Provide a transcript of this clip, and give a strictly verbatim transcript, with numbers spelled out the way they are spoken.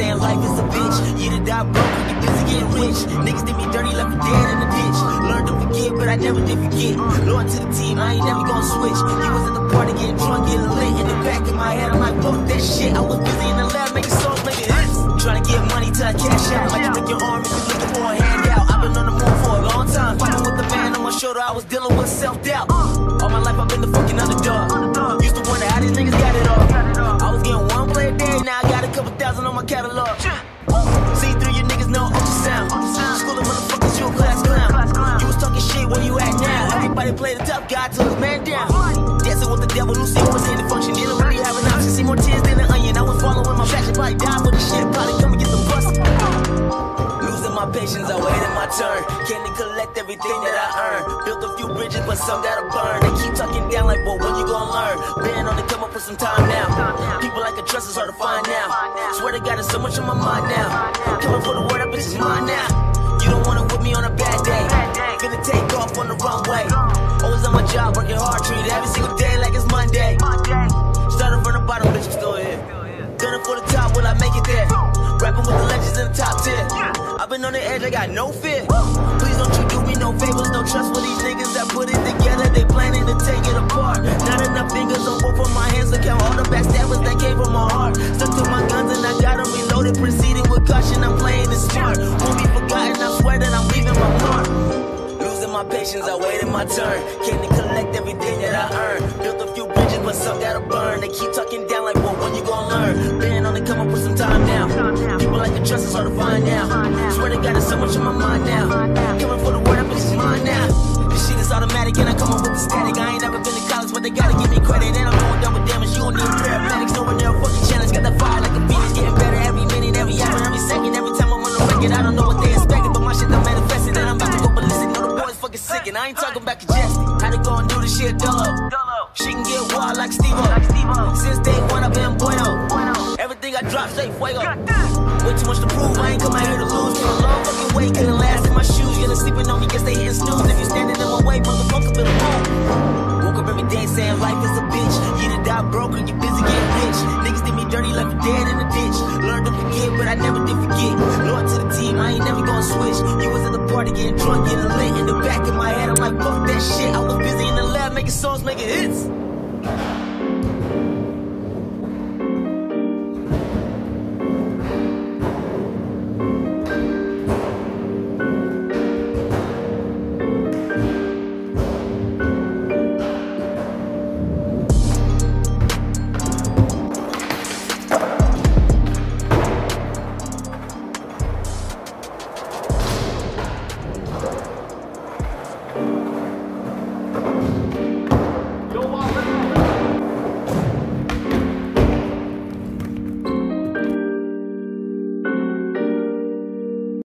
saying life is a bitch. You to die broke when you busy getting rich. Niggas did me dirty, left me dead in the ditch. Learned to forget, but I never did forget. Loyal to the team, I ain't never gonna switch. You was at the party getting drunk, getting lit. In the back of my head, I'm like, fuck that shit. I was busy in the lab making songs, making hits. Trying to get money till I cash out. Like you break your arm if you looking for a handout. I've been on the move for a long time. Fighting with the man on my shoulder, I was dealing with self-doubt. All my life I've been the fucking underdog. Used to wonder how these niggas got it all. I was getting one play a day, now I got a couple thousand on my catalog. See through you niggas know ultrasound. School of motherfuckers, you a class clown. You was talking shit, where you at now? Everybody play the tough guy till the man down. Dancing with the devil, Lucy was in the function. Didn't really have an option, see more tears than an onion. I was following my passion, probably die for the shit. Probably come and get some bust. Losing my patience, I waited my turn. Can't collect everything that I earned. Built a few bridges, but some gotta burn. They keep talking down like, well, when you gonna learn? Been on the come up for some time now. People like a trust is hard to find now. Swear to God, there's so much on my mind now. Coming for the word, that bitch is mine now. You don't wanna whip me on a bad day. Gonna take off on the runway. Always on my job, working hard, treated every single day like it's Monday. Started from the bottom, bitch, I'm still here. Gunning for the top, will I make it there? Rapping with the legends in the top ten. I've been on the edge, I got no fear. Please don't you do me no favors, no trust for these niggas that put it together. They planning to take it apart. Not enough fingers on both of my hands to count all the backstabbers that came from my heart. Stuck to my guns and I got them reloaded, proceeding with caution. I'm playing it smart. Won't be forgotten, I swear that I'm leaving my mark. Losing my patience, I waited my turn. Can't collect everything that I earned. Built a few bridges, but some gotta burn. They keep talking down like, well, when you gonna learn? Been on the come up with some time now. People like the trust is hard to find now. Swear to God, there's so much on my mind now. Coming for the word, that bitch is mine now. This shit is automatic and I come up with the static. I ain't never been to college, but they gotta give me credit. And I'm going down with damage, you don't need paramedics. No one there, fucking challenge. Got that fire like a phoenix, getting better every minute, every hour, every second. Every time I'm on the record, I don't know what they expected, but my shit done manifested and I'm about to go ballistic. No, the boys fucking sick and I ain't talking about congested. How to go and do this shit dolo. She can get wild like Steve-O. Since day one I've been bueno. Everything I drop straight fuego. Way too much to prove, I ain't come out here to lose. Came a long fucking way, couldn't last in my shoes. You're sleeping on me, guess they hitting snooze. If you standing in my way, motherfucker, better move. Woke up every day saying life is a bitch. You to die broke and you busy getting rich. Niggas did me dirty, left me dead in the ditch. Learned to forget, but I never did forget. Loyal to the team, I ain't never gonna switch. You was at the party getting drunk, getting lit. In the back of my head, I'm like, fuck that shit. I was busy in the lab making songs, making hits.